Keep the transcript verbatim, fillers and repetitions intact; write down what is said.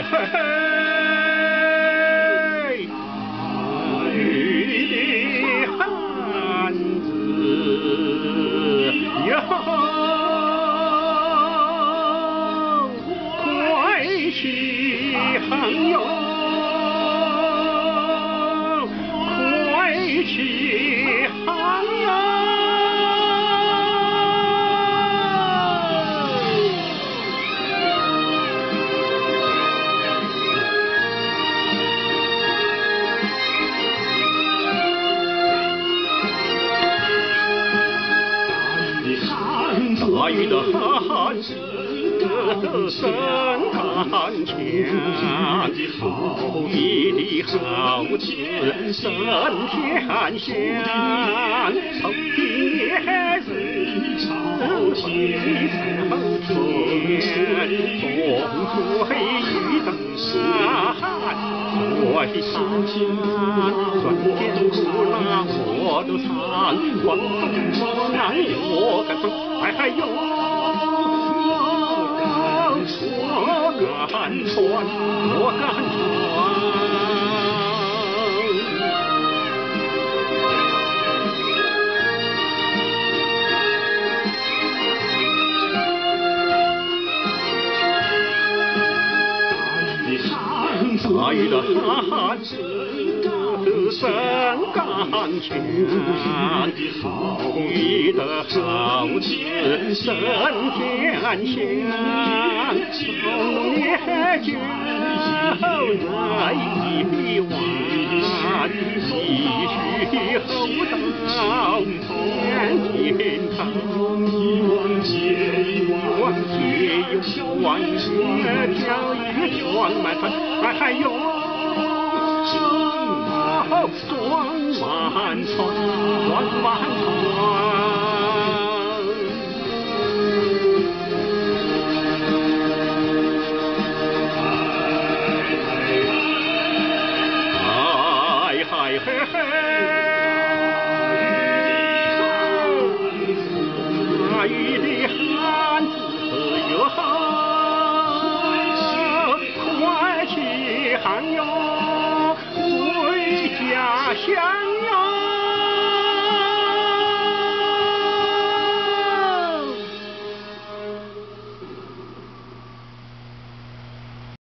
大禹的汉子身干强，后羿的好子身天香，后羿也是朝天后天，风吹雨打我的长酸甜苦辣我都尝，广东南我敢说，哎嗨哟，我敢传，我敢传。大禹的汉子身干强，后羿的好子身天香，中烈酒来一碗，继续后到天天堂。一碗接一碗，越挑越装满船，还有装满船，装满船。